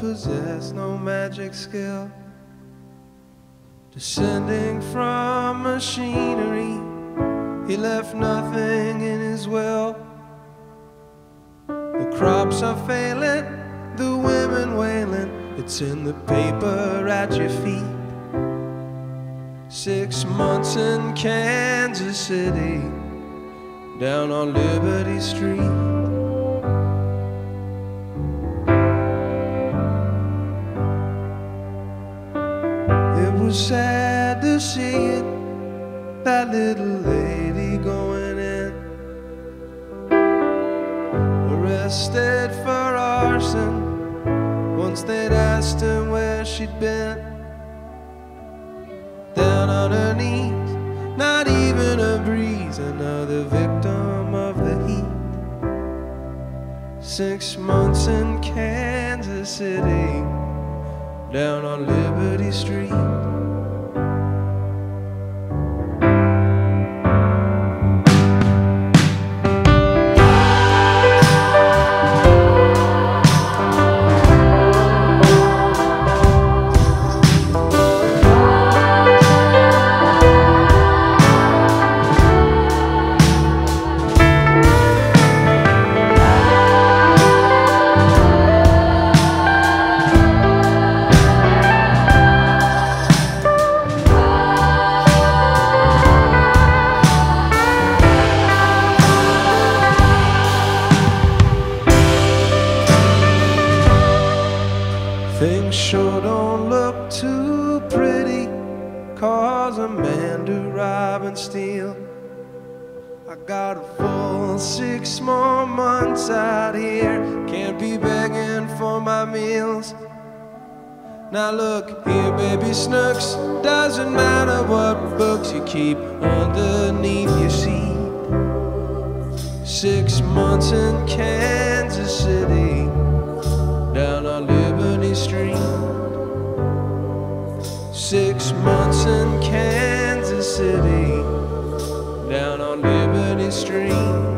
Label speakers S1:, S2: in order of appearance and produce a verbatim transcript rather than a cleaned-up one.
S1: possessed no magic skill, descending from machinery. He left nothing in his will. The crops are failing, the women wailing. It's in the paper at your feet. Six months in Kansas City, down on Liberty Street. It was sad to see it, that little lady going in, arrested for arson. Once they'd asked her where she'd been. Down on her knees, not even a breeze, another victim of the heat. Six months in Kansas City, down on Liberty Street. Things sure don't look too pretty, cause a man do rob and steal. I got a full six more months out here, can't be begging for my meals. Now look here, baby Snooks, doesn't matter what books you keep underneath your seat. Six months in Kansas City, down on Liberty Street. Six months in Kansas City, down on Liberty Street.